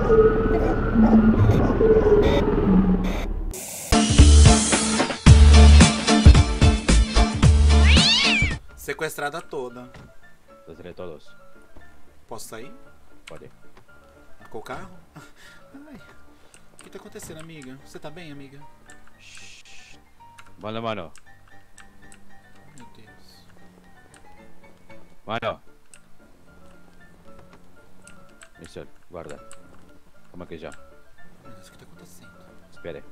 Sequestrada toda. Sequestrei todos. Posso sair? Pode. Com o carro? Ai. O que tá acontecendo, amiga? Você tá bem, amiga? Mano, mano. Meu Deus. Mano. Michel, guarda. Calma aqui já. Meu Deus, o que tá acontecendo? Espere.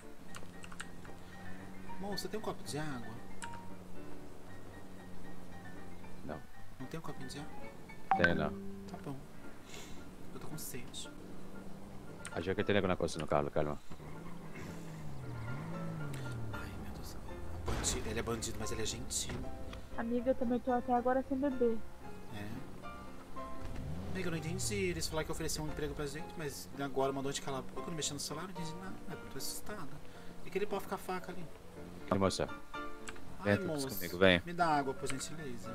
Moça, tem um copo de água? Não. Não tem um copinho de água? Tem não. Tá bom. Eu tô com sede. Acho que tem alguma coisa no carro, calma. Ai, meu Deus. Bandido. Ele é bandido, mas ele é gentil. Amiga, eu também tô até agora sem beber. É. Amiga, eu não entendi. Eles falaram que ofereciam um emprego pra gente, mas agora mandou a gente calar a boca, não mexendo no celular, não entendi nada. Eu tô assustada. E que ele pode ficar faca ali. Vem, moça. Ai, Vem moço. comigo, vem. Me dá água, por gentileza.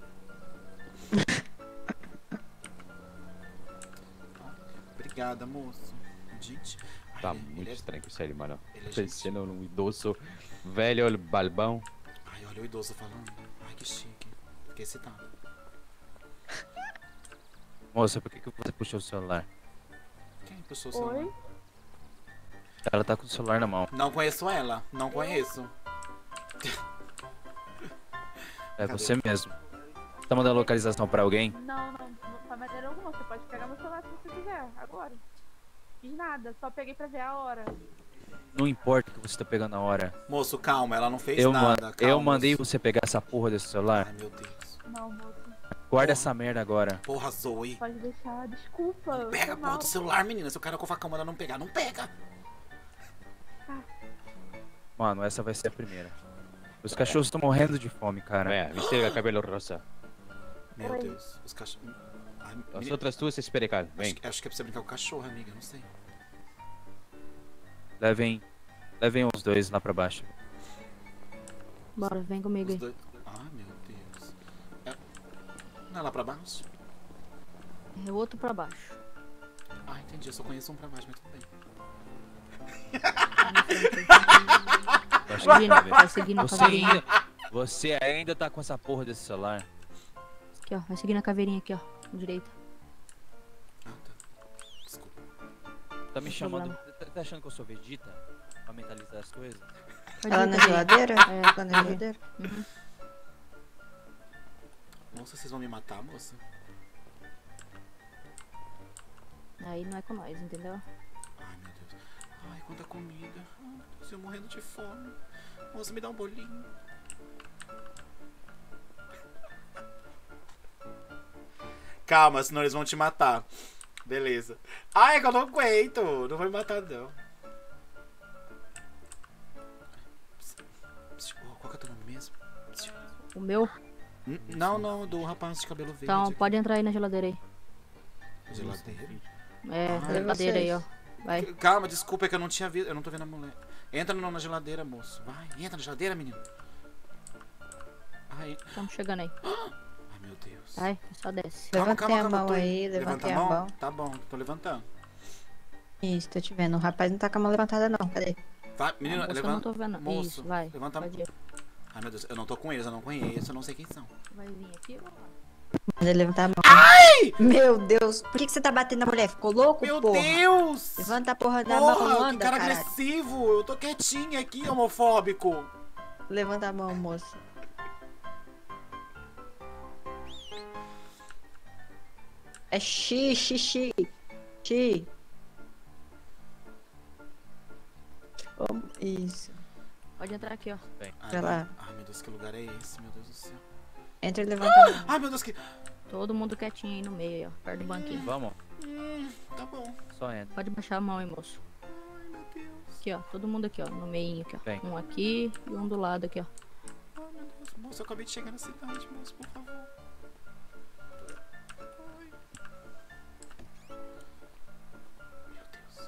Obrigada, moço. Gente. Ai, Tá ele muito é... estranho isso aí, mano. Ele é Parecendo um idoso velho balbão. Ai, olha o idoso falando. Ai, que chique. Fiquei excitado. Moça, por que você puxou o celular? Quem puxou o celular? Oi? Ela tá com o celular na mão. Não conheço ela. Não conheço. É Cadê? você mesmo. Tá mandando localização pra alguém? Não, não faz maneira alguma. Você pode pegar meu celular se você quiser, agora. Fiz nada, só peguei pra ver a hora. Não importa o que você tá pegando na hora. Moço, calma. Ela não fez nada. Calma, eu mandei moço. você pegar essa porra desse celular. Ai, meu Deus. Não, moço. Guarda Porra. essa merda agora. Porra, Zoe. Pode deixar, desculpa. Pega a foi porra mal. do celular, menina. Se o cara com facão ela não pegar, não pega. Mano, essa vai ser a primeira. Os cachorros estão morrendo de fome, cara. É, me chega cabelo rosa. Meu Oi. Deus. Os cachorros... Ai, As menina, outras duas, espere, cara. Vem. acho que é pra você brincar com o cachorro, amiga. Não sei. Levem os dois lá pra baixo. Bora, vem comigo Os aí. dois... Ai, meu Deus. Não é lá pra baixo? É o outro pra baixo. Ah, entendi. Eu só conheço um pra baixo, mas tudo bem. Vai seguindo a caveirinha. Você ainda tá com essa porra desse celular? Aqui, ó. Vai seguindo a caveirinha aqui, ó. Direita. Ah, tá. Desculpa. Tá me Sem chamando. problema. Tá achando que eu sou Vegeta? Pra mentalizar as coisas? Pode Ela ir na também. geladeira? É. Ela na geladeira? Uhum. Moça, vocês vão me matar, moça? Aí não é com nós, entendeu? Ai, meu Deus. Ai, quanta comida. Ai, meu Deus, eu morrendo de fome. Moça, me dá um bolinho. Calma, senão eles vão te matar. Beleza. Ai, que eu não aguento. Não vai me matar, não. Qual que é o teu nome mesmo? O meu? Não, não, do rapaz de cabelo verde. Então, pode entrar aí na geladeira aí. Geladeira? É, na Ah, geladeira aí, ó. Vai. Calma, desculpa, é que eu não tinha visto. Eu não tô vendo a mulher. Entra na geladeira, moço. Vai, entra na geladeira, menino. Ai, Estamos chegando aí. ai, meu Deus. Vai, só desce. Levantei a mão tô indo. aí, Levanta levantei a mão. Tá bom, tô levantando. Isso, tô te vendo. O rapaz não tá com a mão levantada, não. Cadê? Vai, menina, Moço, eu levanta. não tô vendo. Moço, Isso, vai. levanta a mão. Pode ir. Ai, meu Deus, eu não tô com eles, eu não conheço, eu não sei quem são. Vai vir aqui ou lá? Manda ele levantar a mão. Ai! Meu Deus! Por que você tá batendo na mulher? Ficou louco, Meu porra? Deus! Levanta a porra da mão, Porra, que anda, cara caralho. agressivo! Eu tô quietinho aqui, homofóbico. Levanta a mão, moça. É xixi. Isso. Pode entrar aqui, ó. Vai lá. Ai, meu Deus, que lugar é esse, meu Deus do céu. Entra e levanta a mão. Ai, meu Deus, que... Todo mundo quietinho aí no meio, aí, ó. Perto do banquinho. Vamos, Tá bom. só entra. Pode baixar a mão aí, moço. Ai, meu Deus. Aqui, ó. Todo mundo aqui, ó. No meinho aqui, ó. Vem. Um aqui e um do lado aqui, ó. Ai, meu Deus. Moço, eu acabei de chegar na cidade, moço, por favor. Ai. Meu Deus.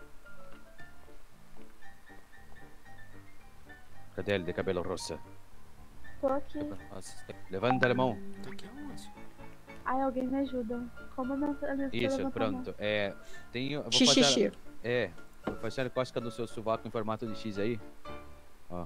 Cadê ele de cabelo rosa? Tô aqui. Nossa, levanta a mão. Tá aqui aonde? Ai, alguém me ajuda. Como a minha Isso, pronto. Eu vou Xixi. fazer, vou fazer a cosca do seu sovaco em formato de X aí. Ó.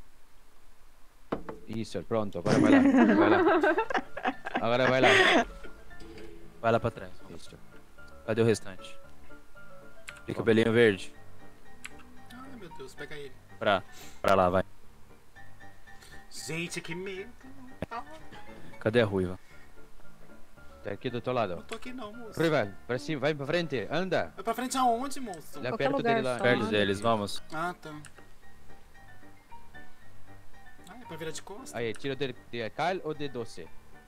Isso, pronto. Agora vai lá. Vai lá. Agora vai lá. Vai lá pra trás. Isso. Cadê o restante? Fica o belinho verde. Ai, meu Deus, pega ele. Pra lá, vai. Gente, que medo. Ah, Cadê a ruiva? Tá aqui do teu lado. não tô aqui não, moço. Ruiva, pra cima, vai pra frente, anda. Vai pra frente aonde, moço? Lá Qualquer perto lugar, dele lá. só Perto anda. deles, vamos. Ah, tá. Ah, é pra virar de costas? Aí, tira de cal ou de doce?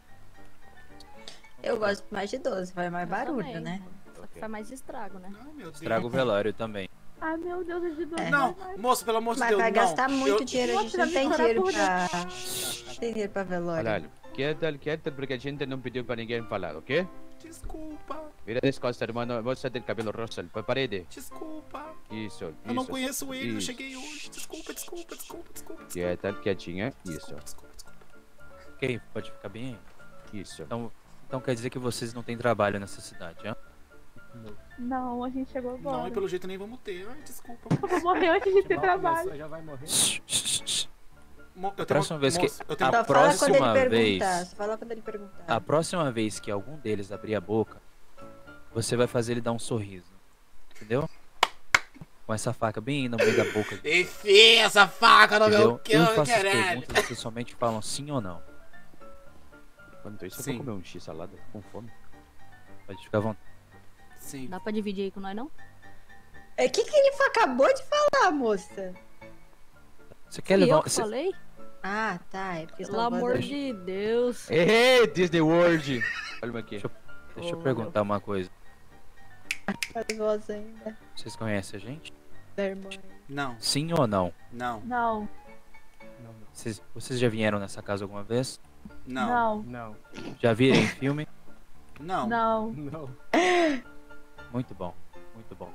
Eu gosto mais de 12, faz mais Eu barulho, também, né? Só que faz mais estrago, né? Ai, meu Deus. Estraga o velório também. Ai, meu Deus, ajuda. Não, moço, pelo amor de Mas Deus, vai não. gastar muito Eu- dinheiro, a gente não Nossa, tem vai dinheiro chorar pra... Tem dinheiro pra velório. Olha, quieto, porque a gente não pediu pra ninguém falar, ok? Desculpa, Vira das costas, irmão. Você tem cabelo rosa, pra parede. desculpa. Isso, Eu não isso. conheço ele, eu Isso. cheguei hoje. Desculpa. Quieta, quietinha. Isso, Desculpa. ok, pode ficar bem aí. Isso. Então quer dizer que vocês não têm trabalho nessa cidade, hein? Não, a gente chegou agora. Não, e pelo jeito nem vamos ter. Ai, desculpa. Eu vou morrer antes de ter trabalho. Já vai morrer. Eu tenho Próxima vez que- moço, eu tenho a Só fala próxima quando ele vez- perguntar. Só fala quando ele perguntar. A próxima vez que algum deles abrir a boca, você vai fazer ele dar um sorriso. Entendeu? Com essa faca bem no meio da boca. Enfia essa faca no meu Entendeu? Eu faço as caralho. perguntas, vocês somente falam sim ou não. Quanto isso, Sim. eu vou comer um X salada com fome. Pode ficar à vontade. Sim. Dá pra dividir aí com nós, não? É o que ele acabou de falar, moça? Você quer Fui levar... eu que falei? Ah, tá. É porque Pelo você amor de Deus. Hey, Disney World! Olha aqui. Deixa eu Oh, perguntar uma coisa. As vozes ainda. Vocês conhecem a gente? Da irmã. Não, Sim ou não? não, Não, Vocês já vieram nessa casa alguma vez? não, não, Não, Já viram em filme? não. não. não. Muito bom, muito bom.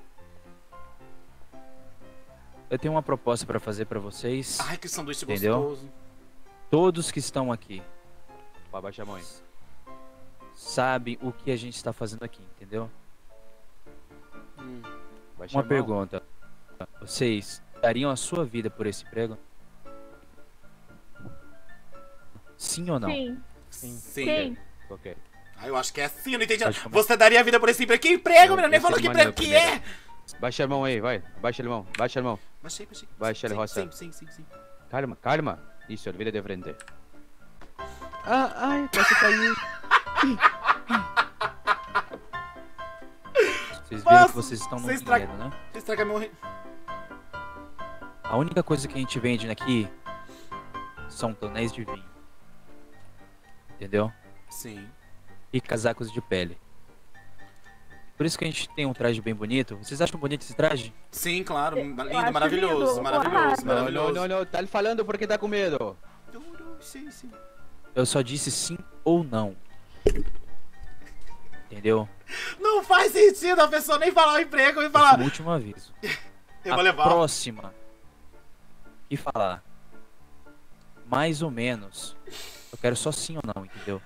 Eu tenho uma proposta pra fazer pra vocês. Ai, que sanduíche Entendeu? gostoso. Todos que estão aqui Baixa a mão aí. sabem o que a gente está fazendo aqui, entendeu? Baixa Uma a mão. pergunta. Vocês dariam a sua vida por esse emprego? Sim ou não? Sim, Sim. sim. Ok. Ah, eu acho que é assim, eu não entendi. Pode começar. Você daria a vida por esse emprego? Que emprego, menino? Nem Esse falou que mano é emprego o que primeiro. é. Baixa a mão aí, vai. Baixa a mão, baixa a mão. Baixei. Baixa ele, Sim, roça. sim. Calma, calma. Isso, vira de frente. Ai, quase caiu. Vocês viram Nossa, que vocês estão no você estraga- dinheiro, né? Você estraga meu... A única coisa que a gente vende aqui são tonéis de vinho. Entendeu? Sim. E casacos de pele. Por isso que a gente tem um traje bem bonito. Vocês acham bonito esse traje? Sim, claro. Lindo, acho maravilhoso, lindo. maravilhoso, Não, maravilhoso. não. Tá falando porque tá com medo. Sim. Eu só disse sim ou não. Entendeu? Não faz sentido a pessoa nem falar o emprego e Esse é falar. o último aviso. Eu A vou levar. próxima que falar mais ou menos, eu quero só sim ou não, entendeu?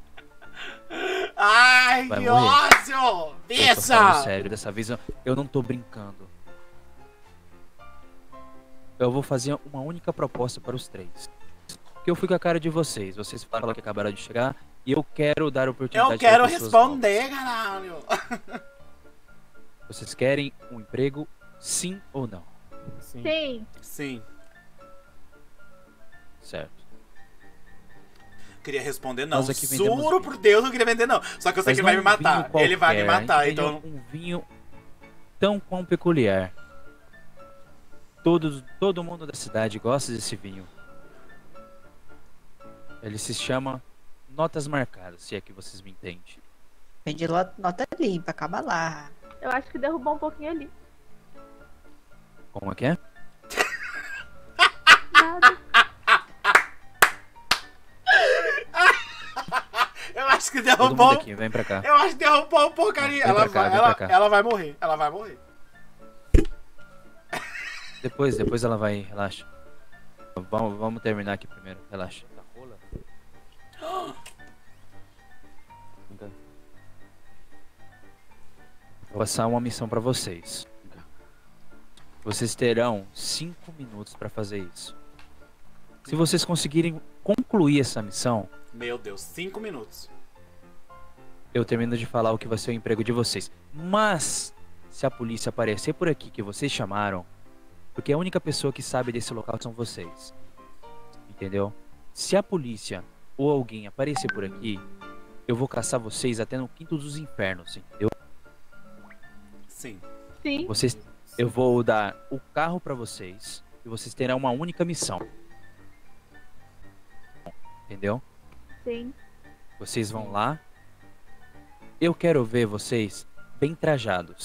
Ai, Vai que morrer. ódio! Eu tô falando Bicha! sério, dessa vez eu não tô brincando. Eu vou fazer uma única proposta para os três. Porque eu fui com a cara de vocês. Vocês falaram que acabaram de chegar e eu quero dar oportunidade Eu quero para pessoas responder, caralho! novas. Vocês querem um emprego, sim ou não? Sim. Sim. Sim. Certo. Queria responder não. Nós aqui vendemos Juro vinho. por Deus, não queria vender não. Só que eu sei Mas que ele vai não me um vinho matar. Ele vai me qualquer, matar, entendeu? então. Um vinho tão quão peculiar. Todo mundo da cidade gosta desse vinho. Ele se chama Notas Marcadas, se é que vocês me entendem. Vende nota limpa, acaba lá. Eu acho que derrubou um pouquinho ali. Como é que é? Nada. Eu acho que Todo mundo derrubou. aqui, vem pra cá. Eu acho que derrubou um porcaria. Vem Ela pra cá, vai, vem ela, pra cá. ela vai morrer. Ela vai morrer. Depois ela vai, relaxa. Vamos terminar aqui primeiro, relaxa. Tá rola? Vou passar uma missão pra vocês. Vocês terão 5 minutos pra fazer isso. Se vocês conseguirem concluir essa missão, Meu Deus, 5 minutos. eu termino de falar o que vai ser o emprego de vocês. Mas, se a polícia aparecer por aqui que vocês chamaram, porque a única pessoa que sabe desse local são vocês. Entendeu? Se a polícia ou alguém aparecer por aqui, eu vou caçar vocês até no quinto dos infernos, entendeu? Sim. Sim. Eu vou dar o carro pra vocês e vocês terão uma única missão. Entendeu? Sim. Vocês vão lá. Eu quero ver vocês bem trajados.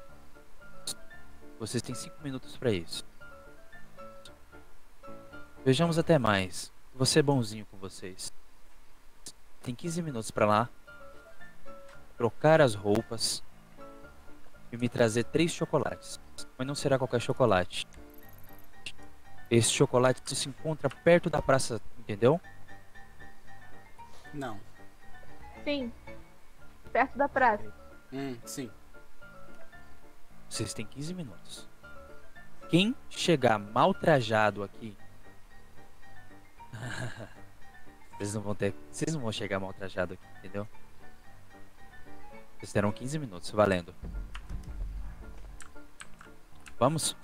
Vocês têm 5 minutos pra isso. Vejamos até mais. Vou ser bonzinho com vocês. Tem 15 minutos pra lá. Trocar as roupas. E me trazer 3 chocolates. Mas não será qualquer chocolate. Esse chocolate se encontra perto da praça, entendeu? Não. Sim. Perto da praça. Sim. Vocês têm 15 minutos. Quem chegar mal trajado aqui... Vocês não vão chegar mal trajado aqui, entendeu? Vocês terão 15 minutos, valendo. Vamos?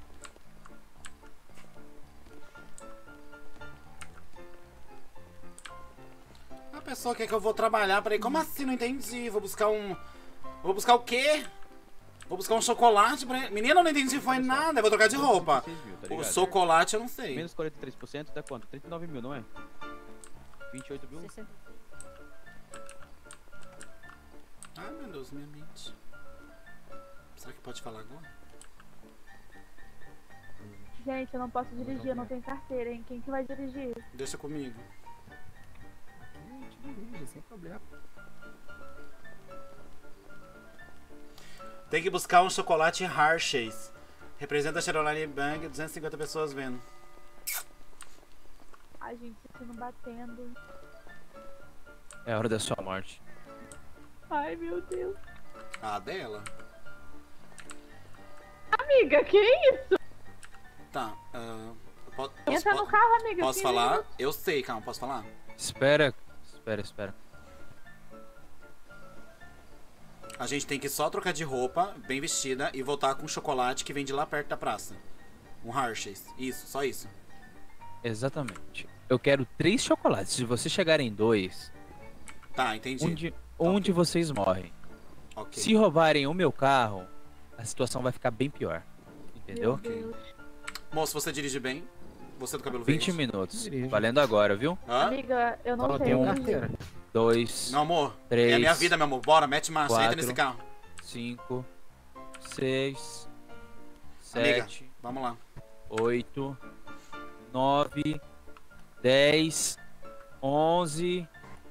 A pessoa quer que eu vou trabalhar, peraí, como assim? Não entendi. Vou buscar Vou buscar o quê? Vou buscar um chocolate pra... Menina, eu não entendi, foi nada. Eu vou trocar de roupa. 26 mil, tá O ligado? chocolate eu não sei. Menos 43% dá quanto? 39 mil, não é? 28 mil? 60. Ai, meu Deus, minha mente. Será que pode falar agora? Gente, eu não posso dirigir, eu não tenho carteira, hein? Quem que vai dirigir? Deixa comigo. Sem problema. Tem que buscar um chocolate Hershey's. Representa a Caroline Bang, 250 pessoas vendo. Ai, gente, isso não batendo. É a hora da sua morte. Ai, meu Deus. Ah, dela? Amiga, que isso? Tá, Entra no carro, amiga. Posso 15 falar? minutos. Eu sei, calma, posso falar? Espera. A gente tem que só trocar de roupa, bem vestida, e voltar com um chocolate que vem de lá perto da praça. Um Hershey's. Isso, só isso. Exatamente. Eu quero 3 chocolates. Se vocês chegarem 2, Tá, entendi. um de vocês morre. Ok. Se roubarem o meu carro, a situação vai ficar bem pior. Entendeu? Meu Deus. Moço, você dirige bem? Você do cabelo 20 verde? minutos. Dirige. Valendo agora, viu? Hã? Amiga, eu não Eu sei tenho dirigir. carteira. 2, Meu amor, é a 3, minha vida, meu amor. Bora, mete marcha, entra 4. nesse carro. 5, 6, Amiga, 7, vamos lá. 8, 9, 10, 11.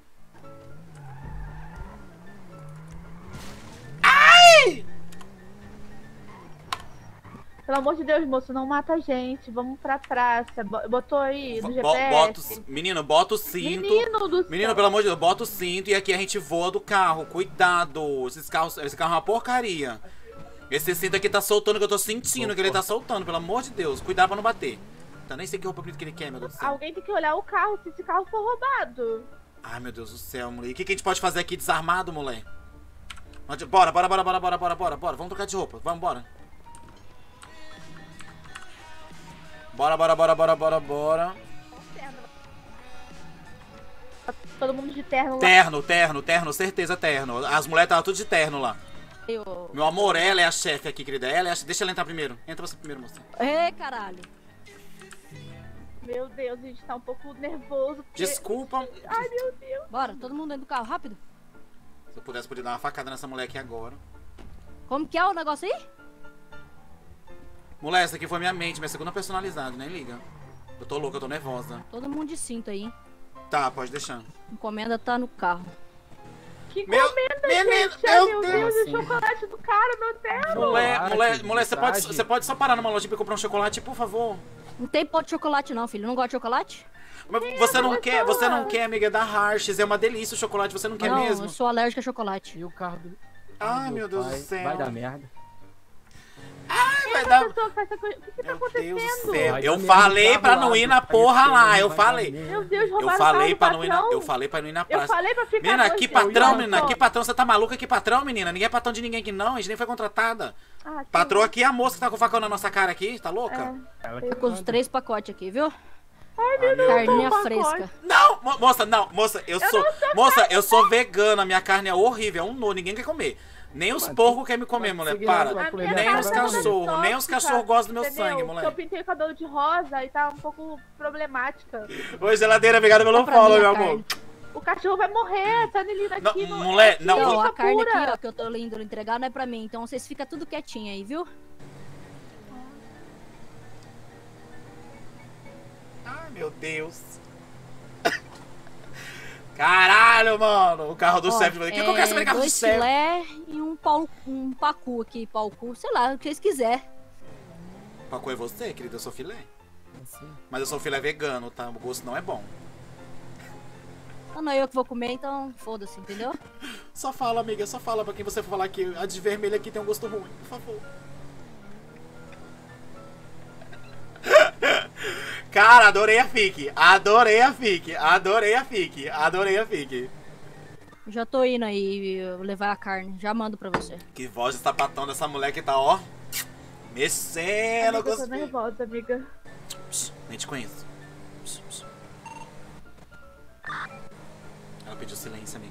Pelo amor de Deus, moço, não mata a gente. Vamos pra praça. Botou aí no Bota GPS. menino, bota o cinto. Menino do céu. Menino, pelo amor de Deus, bota o cinto e aqui a gente voa do carro. Cuidado. Esse carro é uma porcaria. Esse cinto aqui tá soltando, que eu tô sentindo que ele tá soltando. Pelo amor de Deus, cuidado pra não bater. Tá, nem sei que roupa bonita que ele quer, meu Deus do céu. Alguém tem que olhar o carro, se esse carro for roubado. Ai, meu Deus do céu, moleque. O que a gente pode fazer aqui desarmado, moleque? Bora. Vamos trocar de roupa. Vamos, bora. Bora. Todo mundo de terno lá. Terno, certeza terno. As mulheres estavam tudo de terno lá. Eu... Meu amor, ela é a chefe aqui, querida. Deixa ela entrar primeiro. Entra você primeiro, moça. Ê, caralho. Meu Deus, a gente tá um pouco nervoso. Porque... Desculpa. Ai, meu Deus. Bora, todo mundo dentro do carro, rápido. Se eu pudesse, podia dar uma facada nessa mulher aqui agora. Como que é o negócio aí? Mulher, essa aqui foi minha mente, minha segunda personalidade, nem liga. Eu tô louca, eu tô nervosa. Todo mundo de cinto aí, hein? Tá, pode deixar. Encomenda tá no carro. Que Meu- comenda, menino, gente. Ai, meu meu Deus, Deus. o chocolate do cara, meu Deus. Mulher, você pode só parar numa loja pra comprar um chocolate, por favor? Não tem pó de chocolate não, filho. Não gosta de chocolate? Mas você não quer, amiga, da Hershey's. É uma delícia o chocolate, você não quer não, mesmo? eu sou alérgica a chocolate. E o carro do... Ai, meu Deus do pai, céu. Vai dar merda. Vai dar... O que tá Meu acontecendo? Deus do céu. Vai Eu dar falei merda, pra não ir na porra lá. Eu vai dar falei. merda. Meu Deus, Eu roubaram falei o pra carro não do ir na... patrão. Eu falei pra não ir na Eu praça. falei pra ficar Menina, dois que dias. patrão, Olha menina. só. Que patrão? Você tá maluca? Que patrão, menina? Ninguém é patrão de ninguém aqui, não. A gente nem foi contratada. Ah, que Patroa aqui é a moça que tá com o facão na nossa cara aqui. Tá louca? Ela Tô que com os manda. 3 pacotes aqui, viu? Ai, meu Carninha pacote. fresca. Não, moça, não. Moça, eu sou vegana. Minha carne é horrível. É um nojo. Ninguém quer comer. Nem os porcos querem me comer, mas mulher. seguir Para. lá, vai A comer minha Nem merda, os casa vai é comer. cachorros. Nem os tóxica, cachorros gostam do meu entendeu? sangue, Que eu moleque. pintei o cabelo de rosa e tá um pouco problemática. Oi, geladeira, obrigado pelo Pra mim, follow, a meu carne. amor. O cachorro vai morrer, tá Nelina aqui. Não, mulher, não, Então, fica a carne pura. aqui, ó, que eu tô indo entregar não é pra mim. Então vocês ficam tudo quietinho aí, viu? Ai, meu Deus. Caralho, mano. O carro do Ó, chefe. O que eu quero saber do carro do 2 chefe? filé e um pacu aqui, palcu, sei lá, o que vocês quiserem. Pacu é você, querida? Eu sou filé. Assim. Mas eu sou filé vegano, tá? O gosto não é bom. Não é eu que vou comer, então foda-se, entendeu? Só fala, amiga. Só fala pra quem você for falar que a de vermelho aqui tem um gosto ruim. Por favor. Cara, adorei a FIC. Adorei a FIC. Adorei a FIC. Adorei a FIC. Já tô indo aí levar a carne, já mando pra você. Que voz de sapatão dessa mulher que tá, ó. Mexendo Amiga, com eu os... tô nervosa, amiga. Psh, nem te conheço. Psh, psh. Ela pediu silêncio, amiga.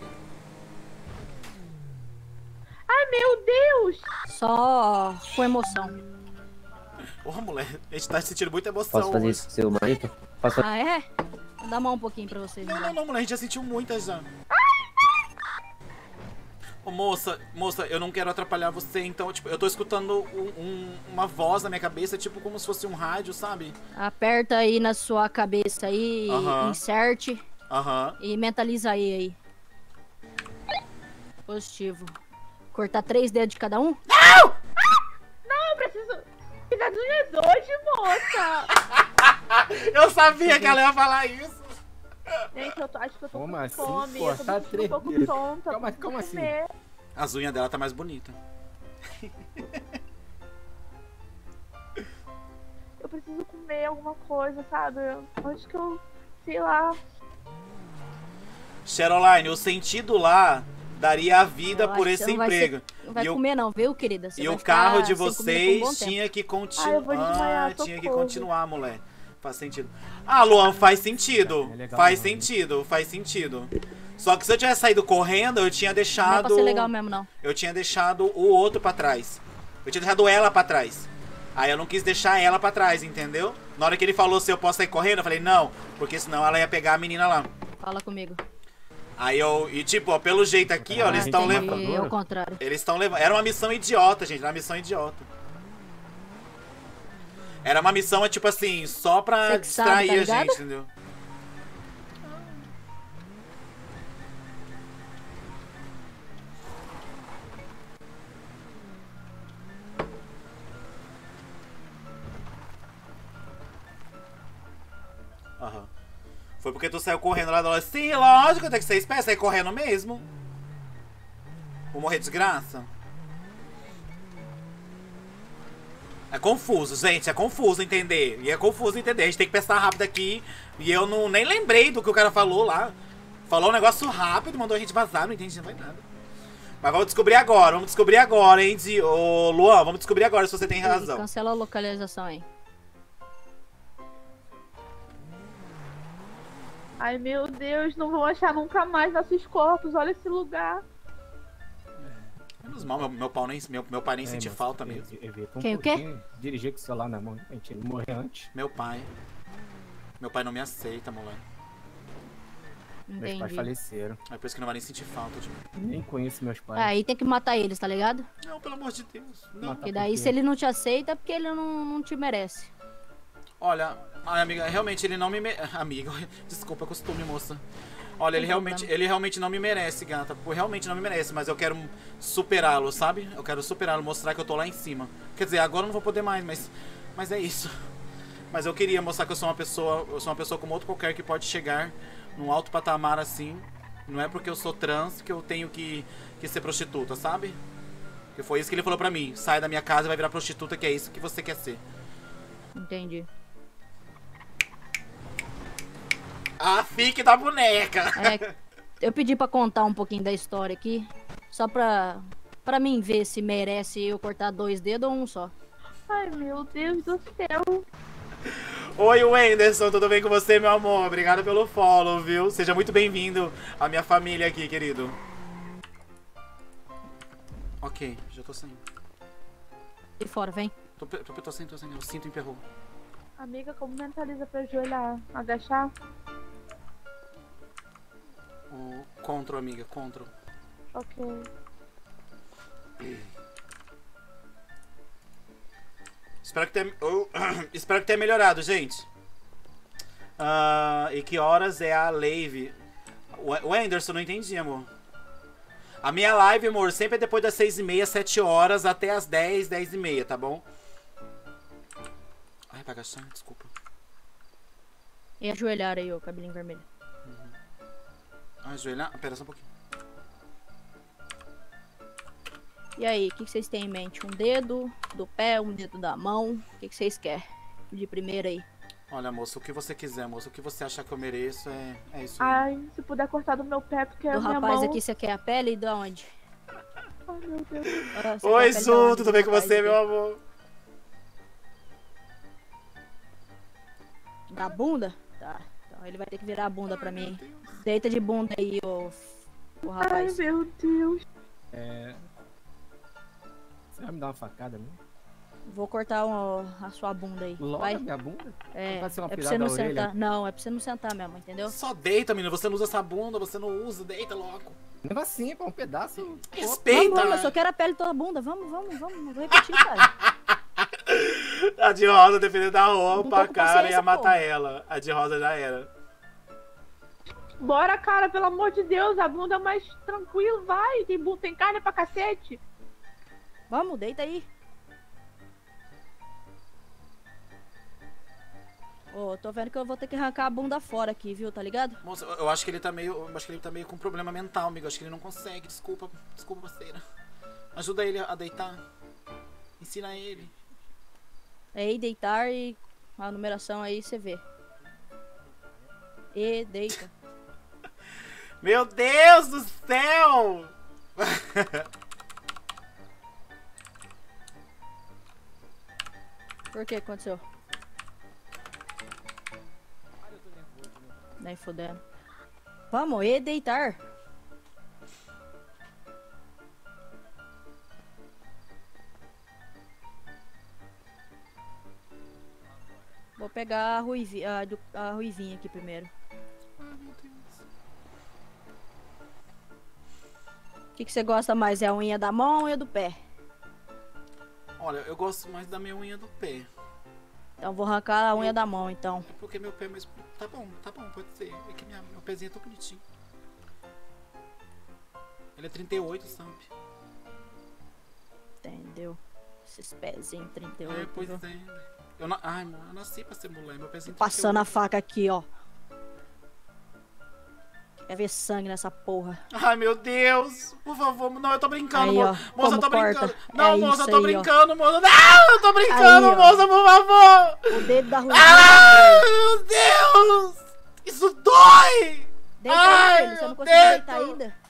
Ai, meu Deus! Só com emoção. Porra, mulher, a gente tá sentindo muita emoção. Posso fazer hoje. isso com seu marido? Posso Ah, é? Vou dar mão um pouquinho pra vocês. Não, então. não, mulher, a gente já sentiu muitas já. Ô, moça, eu não quero atrapalhar você, então, tipo, eu tô escutando uma voz na minha cabeça, tipo, como se fosse um rádio, sabe? Aperta aí na sua cabeça aí, Aham. inserte Aham. e mentaliza aí. Positivo. Cortar 3 dedos de cada um? Não, eu preciso... Fiz as unhas hoje, moça! Eu sabia que ela ia falar isso. Gente, acho que eu tô Como com assim, fome. pô? Eu tô Tá me sentindo um pouco tremendo. tonta. Calma, preciso como assim? comer. As unhas dela tá mais bonita. Eu preciso comer alguma coisa, sabe? Acho que eu... Sei lá. Cheroline, o sentido lá daria a vida Eu por acho que esse não vai emprego. Não vai E o- comer não, viu, querida? Você E vai o ficar carro de sem comida por um vocês bom tempo. tinha que Ai, eu vou continuar. desmaiar, Tinha que socorro. continuar, mulher. Faz sentido. Ah, Luan, faz sentido. É legal, Faz não, sentido, faz sentido. Só que se eu tivesse saído correndo, eu tinha Não é pra deixado. ser legal mesmo, não. Eu tinha deixado o outro pra trás. Eu tinha deixado ela pra trás. Aí eu não quis deixar ela pra trás, entendeu? Na hora que ele falou se eu posso sair correndo, eu falei, não, porque senão ela ia pegar a menina lá. Fala comigo. Aí eu. E tipo, ó, pelo jeito aqui, ó, eles estão entendi, levando. é o contrário. Eles estão levando. Era uma missão idiota, gente. Era uma missão idiota. Era uma missão, tipo assim, só pra Você que sabe, distrair tá a ligado? gente, entendeu? Aham. Foi porque tu saiu correndo lá da loja. Sim, lógico, tem que ser esperto, sair correndo mesmo. Vou morrer de desgraça. É confuso, gente, é confuso entender. E é confuso entender. A gente tem que pensar rápido aqui. E eu não, nem lembrei do que o cara falou lá. Falou um negócio rápido, mandou a gente vazar, não entendi mais nada. Mas vamos descobrir agora, hein, Ô, Luan, vamos descobrir agora se você tem razão. Cancela a localização aí. Ai, meu Deus, não vão achar nunca mais nossos corpos. Olha esse lugar. Menos mal, meu pai nem sente moça, falta mesmo. Evita um Quem, o quê? pouquinho, dirigir com o celular na mão, a gente não morrer antes. Meu pai. Meu pai não me aceita, moleque. Meus pais Entendi. faleceram. É por isso que não vai nem sentir falta de mim. Nem conheço meus pais. Aí tem que matar eles, tá ligado? Não, pelo amor de Deus. Não. Matar Porque por daí quê? se ele não te aceita é porque ele não te merece. Olha, ai, amiga, realmente ele não me Amiga, desculpa, é costume, moça. Olha, ele realmente não me merece, gata. Realmente não me merece, mas eu quero superá-lo, sabe? Eu quero superá-lo, mostrar que eu tô lá em cima. Quer dizer, agora eu não vou poder mais, mas é isso. Mas eu queria mostrar que eu sou uma pessoa como outro qualquer que pode chegar num alto patamar assim. Não é porque eu sou trans que eu tenho que ser prostituta, sabe? Que foi isso que ele falou pra mim. Sai da minha casa e vai virar prostituta, que é isso que você quer ser. Entendi. A fique da boneca. É, eu pedi pra contar um pouquinho da história aqui. Só pra mim ver se merece eu cortar 2 dedos ou um só. Ai, meu Deus do céu. Oi, Wenderson, tudo bem com você, meu amor? Obrigado pelo follow, viu? Seja muito bem-vindo à minha família aqui, querido. Ok, já tô saindo. E fora, vem. Tô saindo. O cinto emperrou. Amiga, como mentaliza pra ajoelhar? Agachar? O Ctrl, amiga, Ctrl. Ok. Espero que tenha melhorado, gente. E que horas é a live? O Anderson, não entendi, amor. A minha live, amor, sempre é depois das 6h30, 7 horas, até as 10, 10h30, tá bom? Ai, pra agachar, desculpa. E ajoelhar aí, ô cabelinho vermelho. Ajoelhar? Pera só um pouquinho. E aí, o que vocês têm em mente? Um dedo do pé, um dedo da mão? O que vocês querem? De primeira aí. Olha, moça, o que você quiser, moça. O que você achar que eu mereço é isso aí. Ai, se puder cortar do meu pé, porque Do a minha rapaz mão... aqui, você quer a pele de onde? Ai, meu Deus. Ah, você quer a Oi, pele de Su, onde tudo do bem com rapaz você, aqui? meu amor? Da bunda? Tá. Então ele vai ter que virar a bunda pra mim. Deita de bunda aí, ô Ai, rapaz. meu Deus. Você vai me dar uma facada, né? Vou cortar a sua bunda aí. Logo Vai. a minha bunda? É, Vai ser uma é pra pirada você não da orelha? sentar. Não, é pra você não sentar mesmo, entendeu? Só deita, menina. Você não usa essa bunda, você não usa. Deita logo. Negocinho, pô, um pedaço. Respeita, Vamos, eu né? só quero a pele toda a bunda. Vamos. Não vou repetir, cara. A de rosa defendendo a roupa, tô a com cara paciência, ia matar porra. ela. A de rosa já era. Bora, cara, pelo amor de Deus. A bunda é mais tranquilo, vai. Tem carne pra cacete. Vamos, deita aí. Ô, tô vendo que eu vou ter que arrancar a bunda fora aqui, viu? Tá ligado? Moça, eu acho que ele tá meio. Eu acho que ele tá meio com problema mental, amigo. Eu acho que ele não consegue. Desculpa, parceira. Ajuda ele a deitar. Ensina ele. É aí, deitar e a numeração aí você vê. E deita. Meu Deus do céu! Por que aconteceu? Nem fudendo. Vamos, e deitar. Vou pegar a ruivinha aqui primeiro. O que você gosta mais? É a unha da mão ou a unha do pé? Olha, eu gosto mais da minha unha do pé. Então vou arrancar a unha da mão, então. É porque meu pé é mais. Tá bom, pode ser. É que meu pezinho é tão bonitinho. Ele é 38, sabe? Entendeu? Esses pezinhos 38. É, pois viu? é. Ai, mano, eu nasci pra ser mulher. Meu pezinho é Passando a 38. faca aqui, ó. Quer ver sangue nessa porra? Ai, meu Deus. Por favor, não, eu tô brincando, Aí, moça. ó, Moça, eu tô como brincando. corta. Não, É moça, isso eu tô aí, ó. brincando, moça. Não, eu tô brincando, Aí, ó. moça, por favor. O dedo da ruivinha. Ah, meu Deus. Isso dói. Deita Ai, aí, filho. Você não meu conseguiu dedo. deitar ainda?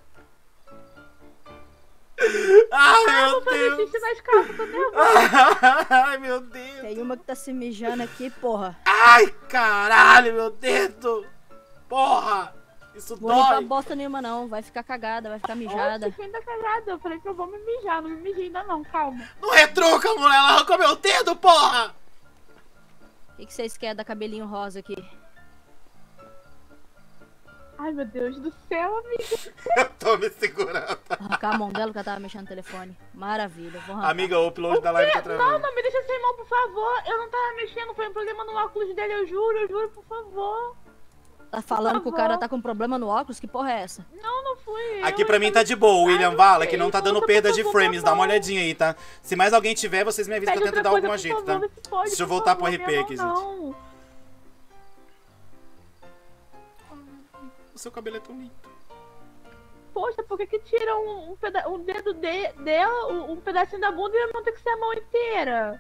Ai, meu Vou fazer Deus. xixi nas calças, tô nervosa. Ai, meu Deus. Tem uma que tá se mijando aqui, porra. Ai, caralho, meu dedo. Porra. Isso Vou limpar dói. bosta nenhuma, não. Vai ficar cagada, vai ficar mijada. Oxe, ainda cagada. Eu falei que eu vou me mijar. Não me mijei ainda não, calma. Não retruca, mulher. Ela arrancou meu dedo, porra. O que vocês querem da cabelinho rosa aqui? Ai, meu Deus do céu, amiga. Eu tô me segurando. Arrancar a mão dela que ela tava mexendo no telefone. Maravilha, vou arrancar. Amiga, o upload da live tá Não, travando. não, me deixa sem mão, por favor. Eu não tava mexendo, foi um problema no óculos dele, eu juro, por favor. Tá falando que o favor. cara tá com problema no óculos? Que porra é essa? Não fui eu. Aqui pra mim tá de boa, o William Ai, Vala, não que não tá sei, dando por perda de favor, frames. Dá uma por favor. olhadinha aí, tá? Se mais alguém tiver, vocês me avisam que eu Pede tento dar outra algum coisa, jeito, por tá? favor, se pode, Deixa eu por voltar pro favor, RP minha aqui, mão gente. não. O seu cabelo é tão lindo. Poxa, por que tiram um dedo dela, um pedacinho da bunda e não tem que ser a mão inteira?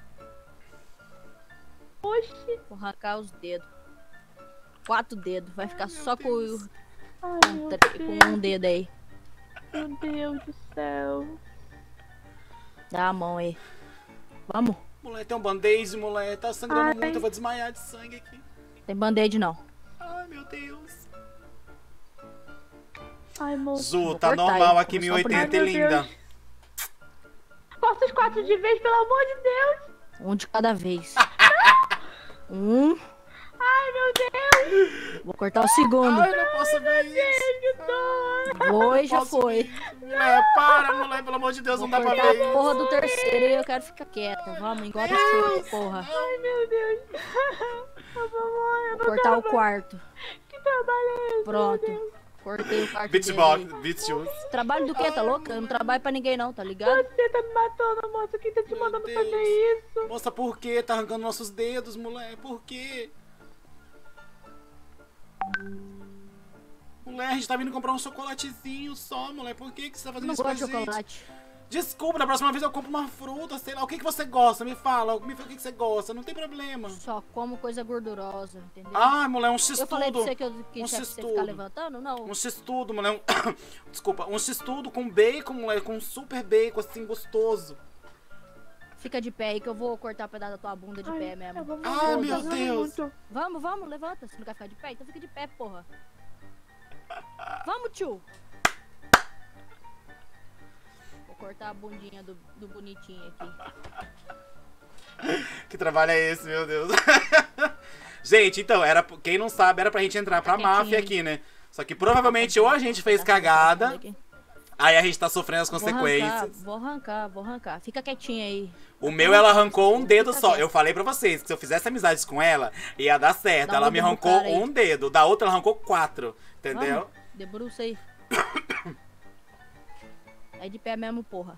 Oxi. Vou arrancar os dedos. 4 dedos. Vai ficar só com Ai, meu com um dedo aí. Meu Deus do céu. Dá a mão aí. Vamos. Moleque, tem um band-aid, moleque. Tá sangrando muito, eu vou desmaiar de sangue aqui. Tem band-aid não. Ai, meu Deus. Ai, moço. Zu, tá cortar normal aí. aqui, Começou por 1080 Ai, e meu linda. Deus. Corta os 4 de vez, pelo amor de Deus. Um de cada vez. Um. Ai, meu Deus. Vou cortar o segundo. Ai, não posso ver isso. Que dor. Foi, já Posso foi. ver isso. Mulher, para, mulher, pelo amor de Deus, não dá pra Cortar ver. a porra do terceiro e eu quero ficar quieta. Vamos, engole o choro, porra. Ai, meu Deus. Por favor, eu Vou não cortar o tava- quarto. Que trabalho é esse, Pronto. meu Deus? Cortei o quarto Beatbox, dele. beatbox. Trabalho do quê? Tá louca? Eu não trabalho pra ninguém não, tá ligado? Você tá me matando, moça. Quem tá te Meu mandando Deus. fazer isso? Moça, por que tá arrancando nossos dedos, mulher? Por quê? Mulher, a gente tá vindo comprar um chocolatezinho só, mulher. Por que você tá Eu fazendo não isso com a gosto de gente? chocolate. Desculpa, da próxima vez eu compro uma fruta, sei lá. O que você gosta? Me fala o que você gosta. Não tem problema. Só como coisa gordurosa, entendeu? Ah, mulher, um Eu falei pra x-tudo. você que eu Um quis você x-tudo. ficar levantando? Não. Um x-tudo, mulher. Desculpa, um x-tudo com bacon, mulher. Com super bacon, assim, gostoso. Fica de pé aí que eu vou cortar o pedaço da tua bunda de pé mesmo. Eu vou Ai, morrer, meu eu tô Deus. muito. Vamos, levanta. Você não quer ficar de pé? Então fica de pé, porra. Vamos, tio. Vou cortar a bundinha do bonitinho aqui. Que trabalho é esse, meu Deus? Gente, então, quem não sabe, era pra gente entrar pra Quietinho máfia aí. aqui, né? Só que provavelmente ou a gente fez cagada, aí a gente tá sofrendo as consequências. Vou arrancar. Fica quietinha aí. O meu, ela arrancou um dedo Fica só. quieto. Eu falei pra vocês que se eu fizesse amizades com ela, ia dar certo. Dá um Ela me dedo no arrancou cara aí. um dedo, da outra ela arrancou 4. Entendeu? Vamos, debruça aí. É de pé mesmo, porra.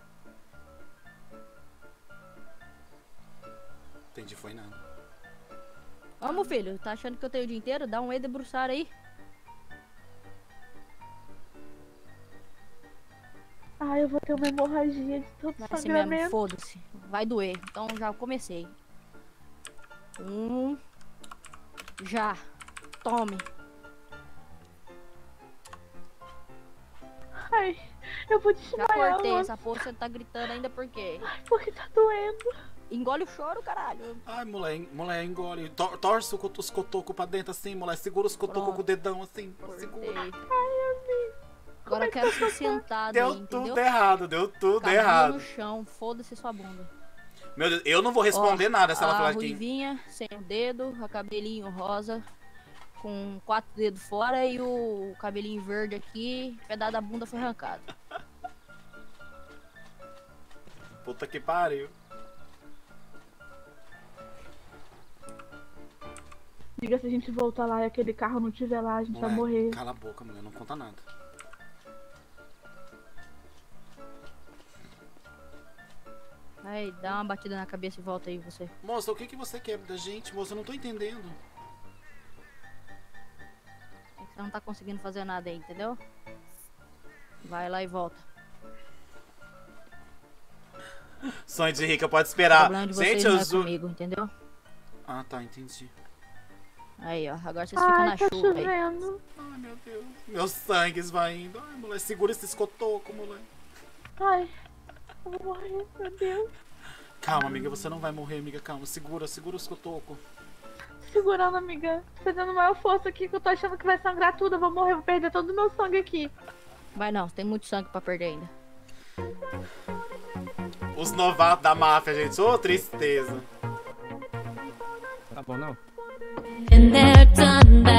Entendi, foi nada. Vamos, filho. Tá achando que eu tenho o dia inteiro? Dá um E debruçar aí. Ai, eu vou ter uma hemorragia de todo Vai assim mesmo, sangramento. foda-se. Vai doer. Então já comecei. Já. Tome. Ai, eu vou Já desmaiar, cortei moça. essa porra. Você tá gritando ainda por quê? Porque tá doendo. Engole o choro, caralho. Ai, mulher, engole. Torce os cotocos pra dentro assim, mulher. Segura os cotocos Pronto. com o dedão assim. Cortei. Segura. Agora eu quero ser sentado Deu aí, entendeu? tudo errado, deu tudo Cabelo errado. no chão. Foda-se sua bunda. Meu Deus, eu não vou responder nada se ela a falar aqui. ruivinha, sem o dedo, a cabelinho rosa, com 4 dedos fora e o cabelinho verde aqui, pedaço da bunda foi arrancado. Puta que pariu. Diga, se a gente voltar lá e aquele carro não tiver lá, a gente vai Moleque, morrer. cala a boca, mulher, não conta nada. Aí, dá uma batida na cabeça e volta aí você. Moça, o que você quer da gente, moça? Eu não tô entendendo. É que você não tá conseguindo fazer nada aí, entendeu? Vai lá e volta. Sonho de rica pode O esperar. problema de vocês Gente, não eu é zu... comigo, entendeu? Ah, tá, entendi. Aí, ó, agora vocês ficam Ai, na tá chuva aí. chovendo. Ai, meu Deus. Meu sangue esvaindo. Ai, mulher, segura esse escotoco, mulher. Ai, eu vou morrer, meu Deus. Calma, amiga, você não vai morrer, amiga, calma. Segura o escotoco. Segurando, amiga. Fazendo maior força aqui que eu tô achando que vai sangrar tudo. Eu vou morrer, vou perder todo o meu sangue aqui. Vai não, tem muito sangue pra perder ainda. Os novatos da máfia, gente. Ô, tristeza. Tá bom, não? Been there, done that.